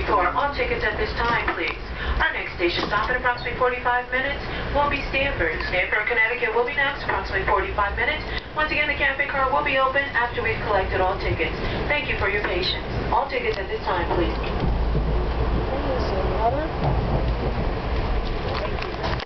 store all tickets at this time, please. Our next station stop in approximately 45 minutes will be Stamford. Stamford, Connecticut will be next, approximately 45 minutes. Once again, the cafe car will be open after we've collected all tickets. Thank you for your patience. All tickets at this time, please. Thank you.